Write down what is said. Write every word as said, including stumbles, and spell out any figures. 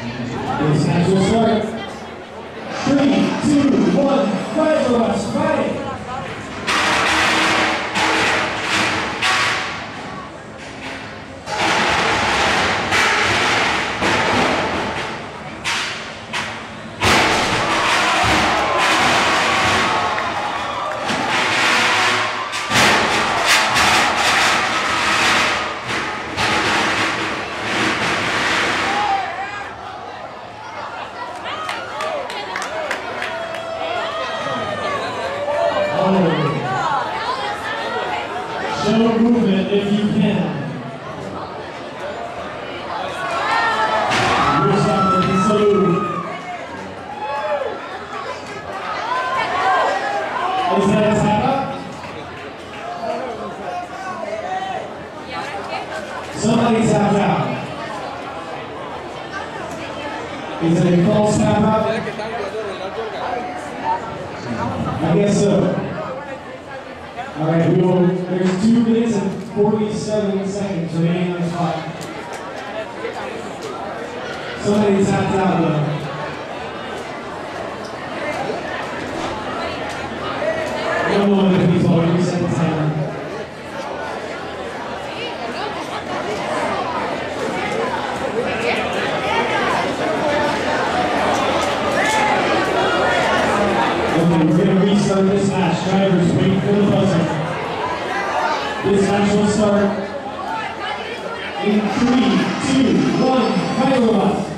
This match will start. Three, two, one, Battlebots, fight! Show movement if you can. Here's something salute. Is that a tap up? Somebody tap out. Is it a false tap out? I guess so. All right, we will, there's two minutes and forty-seven seconds remaining on the clock. Somebody tapped out though. One moment, please, while we reset the timer. Okay, we're going to restart this match. Drivers, wait for the buzzer. This match will start in three, two, one, Battlebots.